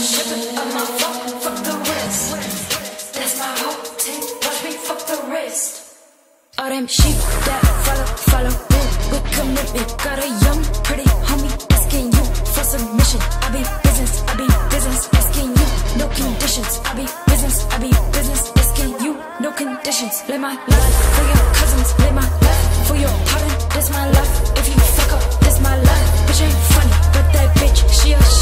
shipping on my phone, fuck the rest. That's my whole team, watch me fuck the rest. All them sheep that follow me with commitment. Got a young, pretty homie asking you for submission. I be business, asking you, no conditions. I be business, asking you, no conditions. Live my life for your cousins, live my life for your pardon. This my life, if you fuck up, this my life. Bitch ain't funny, but that bitch, she a